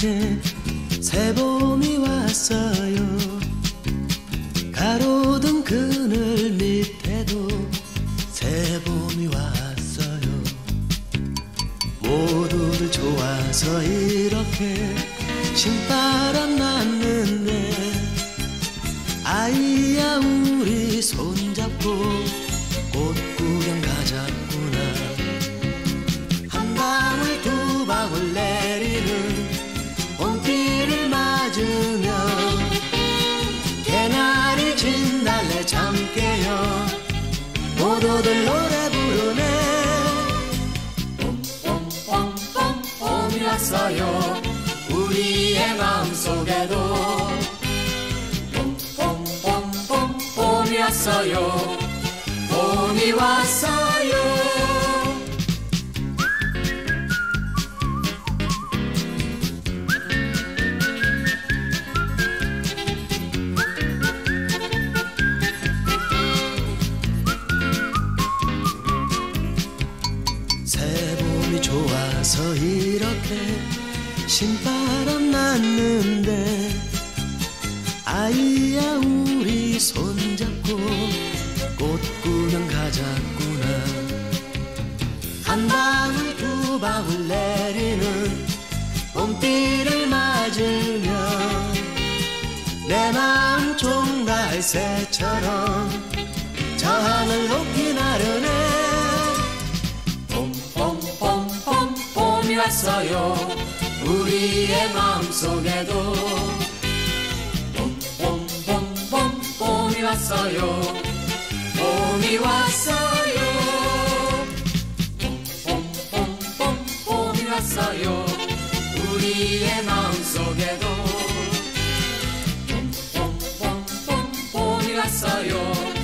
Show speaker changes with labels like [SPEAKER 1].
[SPEAKER 1] 이렇게 새봄이 왔어요. 가로등 그늘 밑에도 새봄이 왔어요. 모두들 좋아서 이렇게 신바람 났는데 아이야 우리 손잡고 꽃 구경 가자꾸나. 한 방울 두 방울 내리는 봄비를 맞으며 개나리 진달래 잠 깨요 모두들 노래 부르네. 봄봄봄봄 봄이 왔어요. 우리의 마음속에도 봄봄봄봄 봄이 왔어요. 봄이 왔어요. 새봄이 좋아서 이렇게 신바람 났는데 아이야 우리 손잡고 꽃 구경 가자꾸나. 한 방울 두 방울 내리는 봄비를 맞으며 내 마음 종달새처럼 저 하늘 높이 나르네. 봄봄봄봄 봄이 왔어요. 우리의 마음속에도 봄봄봄봄 봄이 왔어요. 봄이 왔어요. 봄봄봄봄 봄이 왔어요. 우리의 마음속에도 봄봄봄봄 봄이 왔어요.